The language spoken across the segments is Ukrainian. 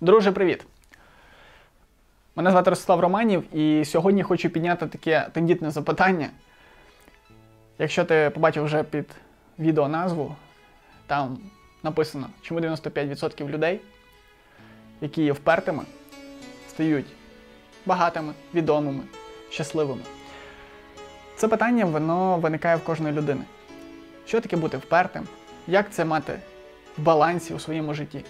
Друже, привіт! Мене звати Ростислав Романів, і сьогодні хочу підняти таке тендітне запитання. Якщо ти побачив вже під відео назву, там написано, чому 95% людей, які є впертими, стають багатими, відомими, щасливими. Це питання, воно виникає в кожної людини. Що таке бути впертим? Як це мати в балансі у своєму житті?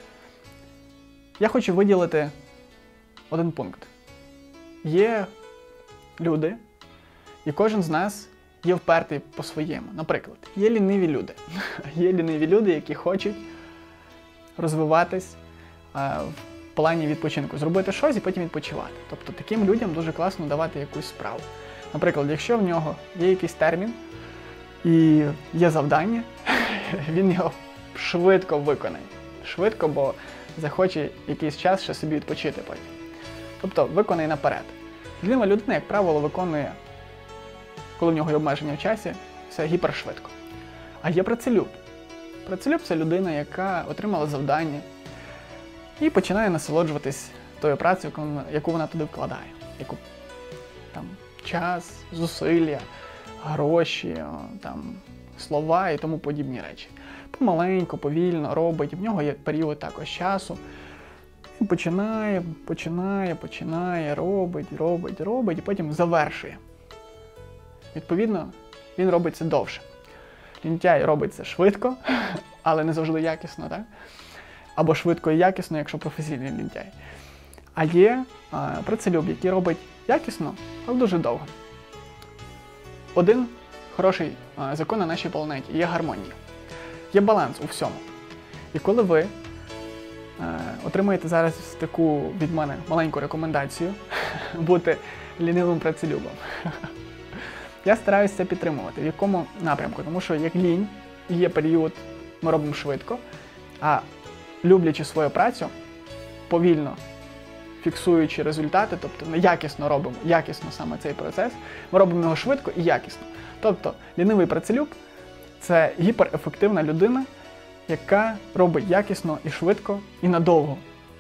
Я хочу виділити один пункт. Є люди, і кожен з нас є впертий по-своєму. Наприклад, є ліниві люди. Є ліниві люди, які хочуть розвиватись в плані відпочинку. Зробити щось і потім відпочивати. Тобто таким людям дуже класно давати якусь справу. Наприклад, якщо в нього є якийсь термін і є завдання, він його швидко виконає. Швидко, бо захоче якийсь час ще собі відпочити потім. Тобто виконає наперед. Лінива людина, як правило, виконує, коли в нього є обмеження в часі, все гіпершвидко. А є працелюб. Працелюб – це людина, яка отримала завдання і починає насолоджуватись тою працею, яку вона туди вкладає. Яку там час, зусилля, гроші, там, слова і тому подібні речі. Помаленьку, повільно робить, в нього є період також часу. Він починає, робить, і потім завершує. Відповідно, він робить це довше. Лінтяй робить це швидко, але не завжди якісно, так? Або швидко і якісно, якщо професійний лінтяй. А є працелюб, який робить якісно, але дуже довго. Один хороший закон на нашій планеті – є гармонія. Є баланс у всьому. І коли ви отримаєте зараз таку від мене маленьку рекомендацію бути лінивим працелюбом, я стараюся це підтримувати. В якому напрямку? Тому що як лінь, є період, ми робимо швидко, а люблячи свою працю, повільно фіксуючи результати, тобто ми якісно робимо, якісно саме цей процес, ми робимо його швидко і якісно. Тобто лінивий працелюб – це гіперефективна людина, яка робить якісно і швидко, і надовго.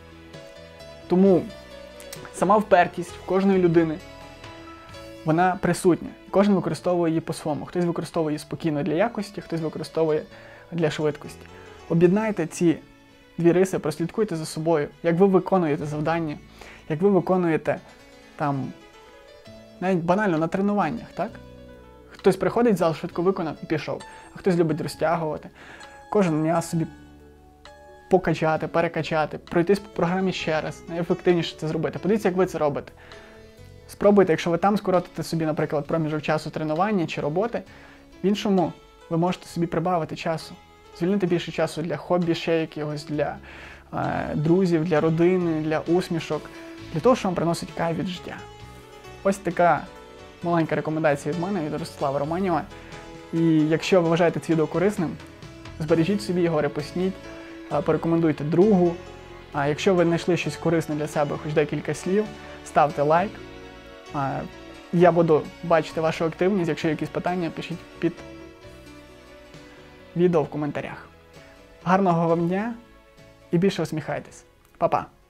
Тому сама впертість в кожної людини, вона присутня. Кожен використовує її по-своєму. Хтось використовує її спокійно для якості, хтось використовує для швидкості. Об'єднайте ці дві риси, прослідкуйте за собою, як ви виконуєте завдання, як ви виконуєте там, навіть банально на тренуваннях, так? Хтось приходить в зал, швидко виконав і пішов, а хтось любить розтягувати. Кожен м'яз собі покачати, перекачати, пройтись по програмі ще раз, найефективніше це зробити. Подивіться, як ви це робите. Спробуйте, якщо ви там скоротите собі, наприклад, проміжок часу тренування чи роботи, в іншому ви можете собі прибавити часу. Звільнити більше часу для хобі ще якогось, для друзів, для родини, для усмішок, для того, що вам приносить кайф від життя. Ось така маленька рекомендація від мене, від Ростислава Романєва. І якщо ви вважаєте це відео корисним, збережіть собі його, репостніть, порекомендуйте другу. А якщо ви знайшли щось корисне для себе, хоч декілька слів, ставте лайк. Я буду бачити вашу активність. Якщо є якісь питання, пишіть під відео в коментарях. Гарного вам дня і більше усміхайтесь. Па-па!